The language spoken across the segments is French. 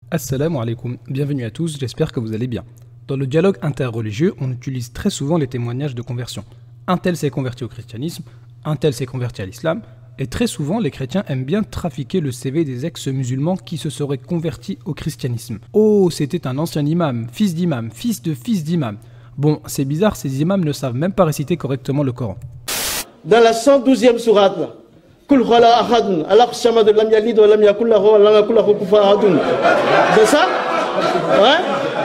Assalamu alaikum, bienvenue à tous, j'espère que vous allez bien. Dans le dialogue interreligieux, on utilise très souvent les témoignages de conversion. Un tel s'est converti au christianisme, un tel s'est converti à l'islam, et très souvent les chrétiens aiment bien trafiquer le CV des ex-musulmans qui se seraient convertis au christianisme. Oh, c'était un ancien imam, fils de fils d'imam. Bon, c'est bizarre, ces imams ne savent même pas réciter correctement le Coran. Dans la 112e sourate, c'est ça? Ouais?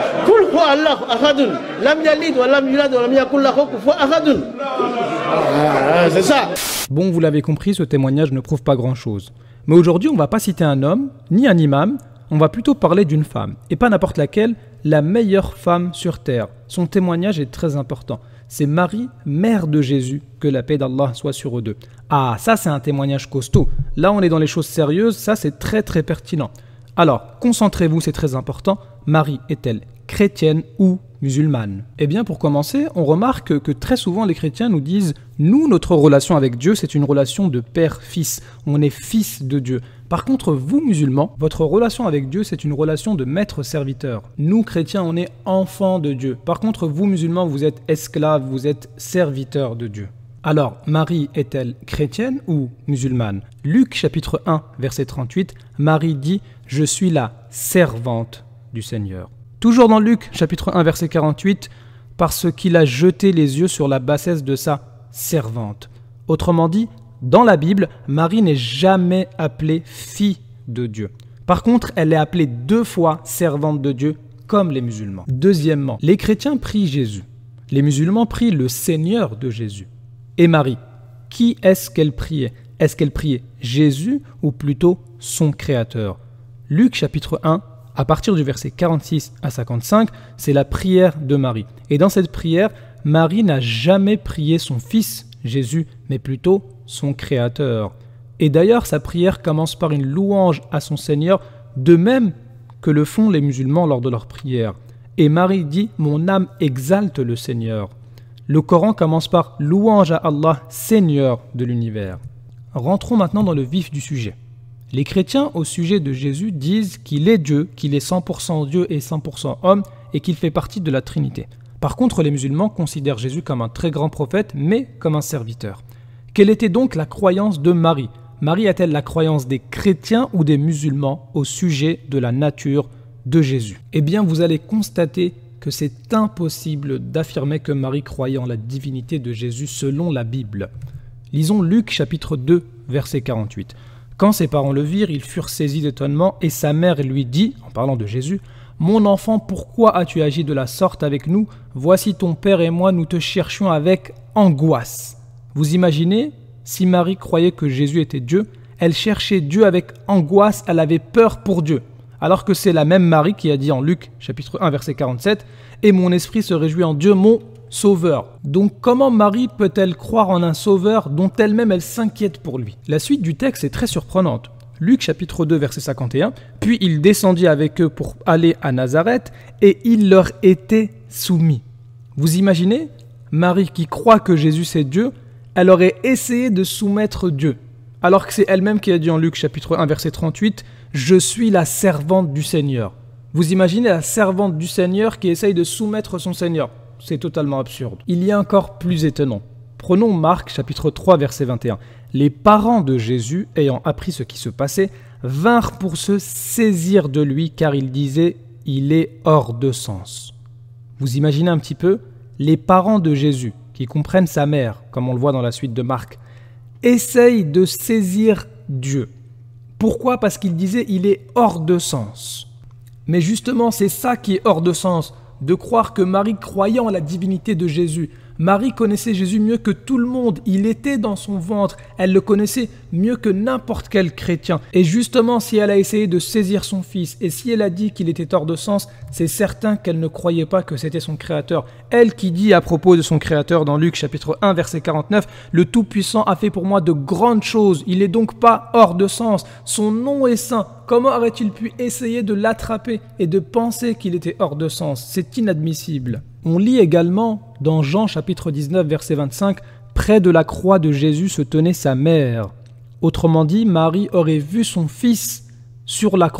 C'est ça. Bon, vous l'avez compris, ce témoignage ne prouve pas grand-chose. Mais aujourd'hui, on ne va pas citer un homme, ni un imam, on va plutôt parler d'une femme. Et pas n'importe laquelle, la meilleure femme sur terre. Son témoignage est très important. C'est Marie, mère de Jésus, que la paix d'Allah soit sur eux deux. Ah, ça c'est un témoignage costaud. Là, on est dans les choses sérieuses, ça c'est très pertinent. Alors, concentrez-vous, c'est très important. Marie est-elle chrétienne ou musulmane? Eh bien, pour commencer, on remarque que très souvent les chrétiens nous disent « Nous, notre relation avec Dieu, c'est une relation de père-fils. On est fils de Dieu. » Par contre, vous, musulmans, votre relation avec Dieu, c'est une relation de maître-serviteur. Nous, chrétiens, on est enfants de Dieu. Par contre, vous, musulmans, vous êtes esclaves, vous êtes serviteurs de Dieu. Alors, Marie est-elle chrétienne ou musulmane? Luc chapitre 1, verset 38, Marie dit « Je suis la servante du Seigneur ». Toujours dans Luc chapitre 1, verset 48, « Parce qu'il a jeté les yeux sur la bassesse de sa servante ». Autrement dit, dans la Bible, Marie n'est jamais appelée fille de Dieu. Par contre, elle est appelée 2 fois servante de Dieu, comme les musulmans. Deuxièmement, les chrétiens prient Jésus. Les musulmans prient le Seigneur de Jésus. Et Marie, qui est-ce qu'elle priait? Est-ce qu'elle priait Jésus ou plutôt son Créateur? Luc chapitre 1, à partir du verset 46 à 55, c'est la prière de Marie. Et dans cette prière, Marie n'a jamais prié son fils Jésus, mais plutôt son Créateur. Et d'ailleurs, sa prière commence par une louange à son Seigneur, de même que le font les musulmans lors de leur prière. Et Marie dit « Mon âme exalte le Seigneur ». Le Coran commence par « Louange à Allah, Seigneur de l'univers ». Rentrons maintenant dans le vif du sujet. Les chrétiens, au sujet de Jésus, disent qu'il est Dieu, qu'il est 100% Dieu et 100% homme, et qu'il fait partie de la Trinité. Par contre, les musulmans considèrent Jésus comme un très grand prophète, mais comme un serviteur. Quelle était donc la croyance de Marie? Marie a-t-elle la croyance des chrétiens ou des musulmans au sujet de la nature de Jésus? Eh bien, vous allez constater que c'est impossible d'affirmer que Marie croyait en la divinité de Jésus selon la Bible. Lisons Luc chapitre 2, verset 48. Quand ses parents le virent, ils furent saisis d'étonnement et sa mère lui dit, en parlant de Jésus, « Mon enfant, pourquoi as-tu agi de la sorte avec nous? Voici ton père et moi, nous te cherchions avec angoisse. » Vous imaginez, si Marie croyait que Jésus était Dieu, elle cherchait Dieu avec angoisse, elle avait peur pour Dieu. Alors que c'est la même Marie qui a dit en Luc chapitre 1 verset 47 « Et mon esprit se réjouit en Dieu, mon sauveur ». Donc comment Marie peut-elle croire en un sauveur dont elle-même elle s'inquiète pour lui? La suite du texte est très surprenante. Luc chapitre 2 verset 51 « Puis il descendit avec eux pour aller à Nazareth et il leur était soumis ». Vous imaginez? Marie qui croit que Jésus c'est Dieu, elle aurait essayé de soumettre Dieu. Alors que c'est elle-même qui a dit en Luc chapitre 1 verset 38 « Je suis la servante du Seigneur ». Vous imaginez la servante du Seigneur qui essaye de soumettre son Seigneur? C'est totalement absurde. Il y a encore plus étonnant. Prenons Marc chapitre 3 verset 21. Les parents de Jésus, ayant appris ce qui se passait, vinrent pour se saisir de lui car ils disaient « Il est hors de sens ». Vous imaginez un petit peu? Les parents de Jésus, qui comprennent sa mère, comme on le voit dans la suite de Marc, essayent de saisir Dieu. Pourquoi? Parce qu'ils disaient « Il est hors de sens ». Mais justement, c'est ça qui est hors de sens, de croire que Marie croyait en la divinité de Jésus. Marie connaissait Jésus mieux que tout le monde, il était dans son ventre, elle le connaissait mieux que n'importe quel chrétien. Et justement, si elle a essayé de saisir son fils, et si elle a dit qu'il était hors de sens, c'est certain qu'elle ne croyait pas que c'était son créateur. Elle qui dit à propos de son créateur dans Luc chapitre 1 verset 49, « Le Tout-Puissant a fait pour moi de grandes choses, il n'est donc pas hors de sens, son nom est saint. Comment aurait-il pu essayer de l'attraper et de penser qu'il était hors de sens? C'est inadmissible. » On lit également dans Jean chapitre 19 verset 25 « Près de la croix de Jésus se tenait sa mère ». Autrement dit, Marie aurait vu son fils sur la croix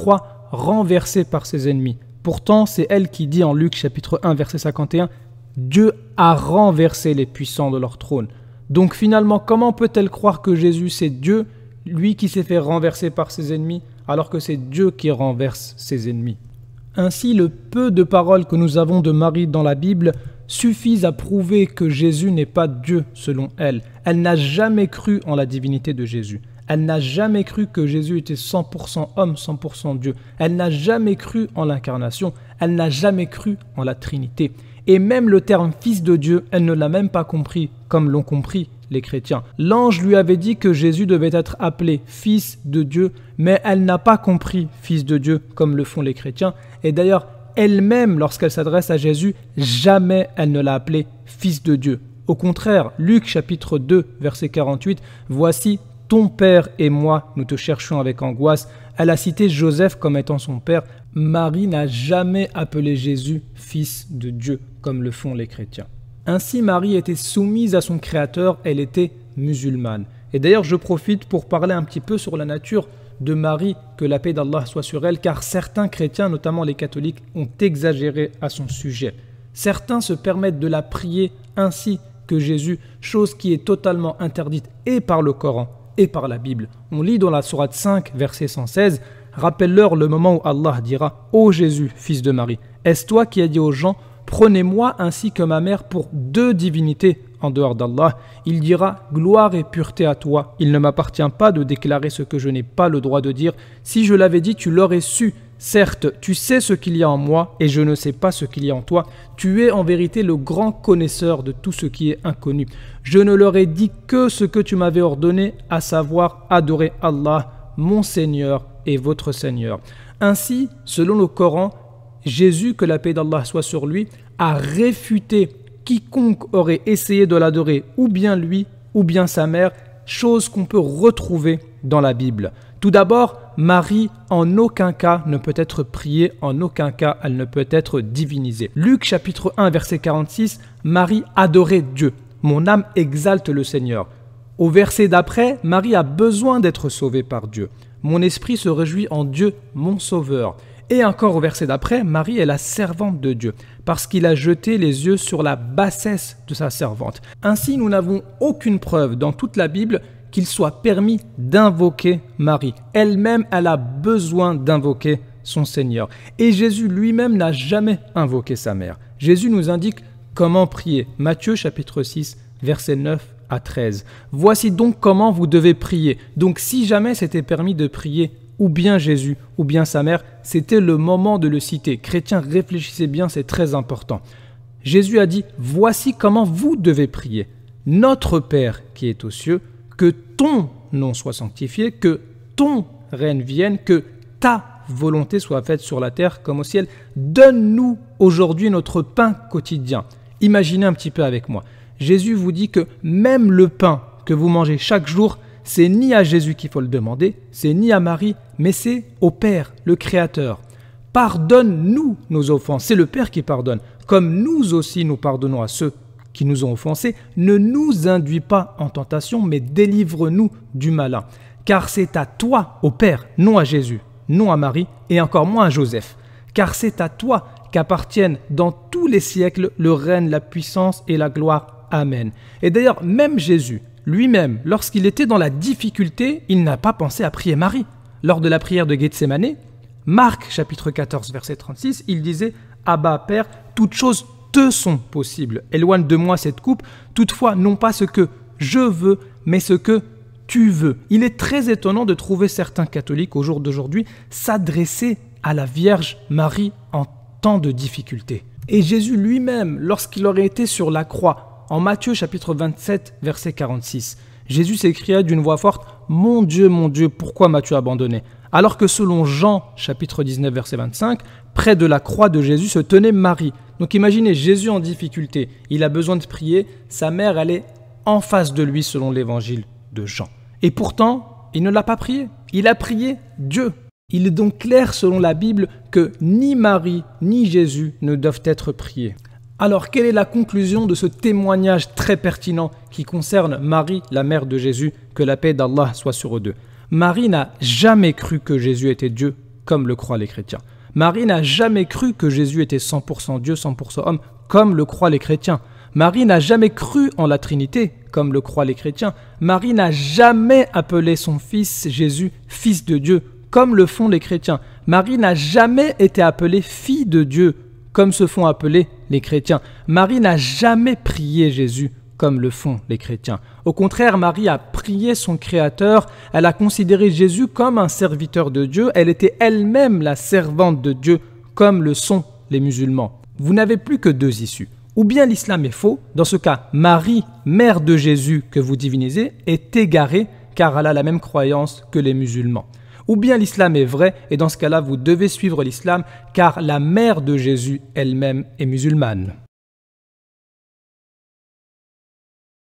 fois renversée par ses ennemis. Pourtant, c'est elle qui dit en Luc chapitre 1 verset 51 « Dieu a renversé les puissants de leur trône ». Donc finalement, comment peut-elle croire que Jésus c'est Dieu, lui qui s'est fait renverser par ses ennemis, alors que c'est Dieu qui renverse ses ennemis? Ainsi, le peu de paroles que nous avons de Marie dans la Bible suffisent à prouver que Jésus n'est pas Dieu selon elle. Elle n'a jamais cru en la divinité de Jésus. Elle n'a jamais cru que Jésus était 100% homme, 100% Dieu. Elle n'a jamais cru en l'incarnation. Elle n'a jamais cru en la Trinité. Et même le terme « fils de Dieu », elle ne l'a même pas compris, comme l'ont compris les chrétiens. L'ange lui avait dit que Jésus devait être appelé « fils de Dieu », mais elle n'a pas compris « fils de Dieu » comme le font les chrétiens. Et d'ailleurs, elle-même, lorsqu'elle s'adresse à Jésus, jamais elle ne l'a appelé « fils de Dieu ». Au contraire, Luc chapitre 2, verset 48, « Voici ton père et moi, nous te cherchions avec angoisse ». Elle a cité Joseph comme étant son père. Marie n'a jamais appelé Jésus « fils de Dieu » comme le font les chrétiens. Ainsi, Marie était soumise à son Créateur, elle était musulmane. Et d'ailleurs, je profite pour parler un petit peu sur la nature de Marie, que la paix d'Allah soit sur elle, car certains chrétiens, notamment les catholiques, ont exagéré à son sujet. Certains se permettent de la prier ainsi que Jésus, chose qui est totalement interdite et par le Coran et par la Bible. On lit dans la sourate 5, verset 116, « Rappelle-leur le moment où Allah dira « Ô Jésus, fils de Marie, est-ce toi qui as dit aux gens « Prenez-moi ainsi que ma mère pour deux divinités en dehors d'Allah ?» Il dira « Gloire et pureté à toi. Il ne m'appartient pas de déclarer ce que je n'ai pas le droit de dire. Si je l'avais dit, tu l'aurais su. Certes, tu sais ce qu'il y a en moi et je ne sais pas ce qu'il y a en toi. Tu es en vérité le grand connaisseur de tout ce qui est inconnu. Je ne leur ai dit que ce que tu m'avais ordonné, à savoir adorer Allah, mon Seigneur et votre Seigneur. » Ainsi, selon le Coran, Jésus, que la paix d'Allah soit sur lui, a réfuté quiconque aurait essayé de l'adorer, ou bien lui, ou bien sa mère, chose qu'on peut retrouver dans la Bible. Tout d'abord, Marie, en aucun cas, ne peut être priée, en aucun cas, elle ne peut être divinisée. Luc chapitre 1, verset 46, Marie adorait Dieu. Mon âme exalte le Seigneur. Au verset d'après, Marie a besoin d'être sauvée par Dieu. Mon esprit se réjouit en Dieu, mon Sauveur. Et encore au verset d'après, Marie est la servante de Dieu, parce qu'il a jeté les yeux sur la bassesse de sa servante. Ainsi, nous n'avons aucune preuve dans toute la Bible qu'il soit permis d'invoquer Marie. Elle-même, elle a besoin d'invoquer son Seigneur. Et Jésus lui-même n'a jamais invoqué sa mère. Jésus nous indique comment prier. Matthieu chapitre 6, versets 9 à 13. Voici donc comment vous devez prier. Donc si jamais c'était permis de prier ou bien Jésus, ou bien sa mère, c'était le moment de le citer. Chrétiens, réfléchissez bien, c'est très important. Jésus a dit, voici comment vous devez prier. Notre Père qui est aux cieux, que ton nom soit sanctifié, que ton règne vienne, que ta volonté soit faite sur la terre comme au ciel. Donne-nous aujourd'hui notre pain quotidien. Imaginez un petit peu avec moi. Jésus vous dit que même le pain que vous mangez chaque jour, c'est ni à Jésus qu'il faut le demander, c'est ni à Marie, mais c'est au Père, le Créateur. Pardonne-nous nos offenses, c'est le Père qui pardonne. Comme nous aussi nous pardonnons à ceux qui nous ont offensés, ne nous induis pas en tentation, mais délivre-nous du malin. Car c'est à toi, au Père, non à Jésus, non à Marie, et encore moins à Joseph. Car c'est à toi qu'appartiennent dans tous les siècles le règne, la puissance et la gloire. Amen. Et d'ailleurs, même Jésus, lui-même, lorsqu'il était dans la difficulté, il n'a pas pensé à prier Marie. Lors de la prière de Gethsémanée, Marc chapitre 14 verset 36, il disait « Abba Père, toutes choses te sont possibles. Éloigne de moi cette coupe, toutefois non pas ce que je veux, mais ce que tu veux. » Il est très étonnant de trouver certains catholiques au jour d'aujourd'hui s'adresser à la Vierge Marie en temps de difficulté. Et Jésus lui-même, lorsqu'il aurait été sur la croix, en Matthieu chapitre 27, verset 46, Jésus s'écria d'une voix forte « Mon Dieu, pourquoi m'as-tu abandonné ?» Alors que selon Jean chapitre 19, verset 25, près de la croix de Jésus se tenait Marie. Donc imaginez Jésus en difficulté, il a besoin de prier, sa mère elle est en face de lui selon l'évangile de Jean. Et pourtant, il ne l'a pas prié, il a prié Dieu. Il est donc clair selon la Bible que ni Marie ni Jésus ne doivent être priés. Alors, quelle est la conclusion de ce témoignage très pertinent qui concerne Marie, la mère de Jésus, que la paix d'Allah soit sur eux deux? Marie n'a jamais cru que Jésus était Dieu, comme le croient les chrétiens. Marie n'a jamais cru que Jésus était 100% Dieu, 100% homme, comme le croient les chrétiens. Marie n'a jamais cru en la Trinité, comme le croient les chrétiens. Marie n'a jamais appelé son fils Jésus fils de Dieu, comme le font les chrétiens. Marie n'a jamais été appelée fille de Dieu, comme se font appeler les chrétiens. Marie n'a jamais prié Jésus, comme le font les chrétiens. Au contraire, Marie a prié son Créateur, elle a considéré Jésus comme un serviteur de Dieu, elle était elle-même la servante de Dieu, comme le sont les musulmans. Vous n'avez plus que deux issues. Ou bien l'islam est faux, dans ce cas, Marie, mère de Jésus que vous divinisez, est égarée car elle a la même croyance que les musulmans. Ou bien l'islam est vrai et dans ce cas-là, vous devez suivre l'islam car la mère de Jésus elle-même est musulmane.